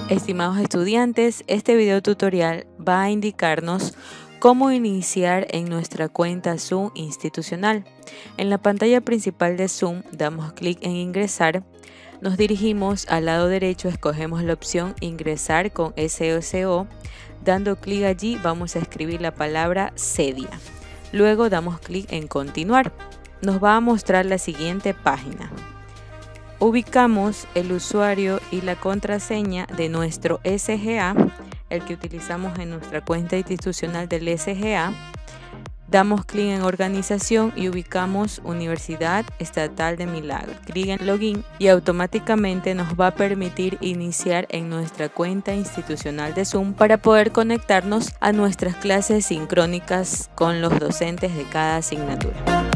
Estimados estudiantes, este video tutorial va a indicarnos cómo iniciar en nuestra cuenta Zoom institucional. En la pantalla principal de Zoom damos clic en ingresar, nos dirigimos al lado derecho, escogemos la opción ingresar con SSO, dando clic allí vamos a escribir la palabra Cedia. Luego damos clic en continuar, nos va a mostrar la siguiente página. Ubicamos el usuario y la contraseña de nuestro SGA, el que utilizamos en nuestra cuenta institucional del SGA. Damos clic en organización y ubicamos Universidad Estatal de Milagro. Clic en login y automáticamente nos va a permitir iniciar en nuestra cuenta institucional de Zoom para poder conectarnos a nuestras clases sincrónicas con los docentes de cada asignatura.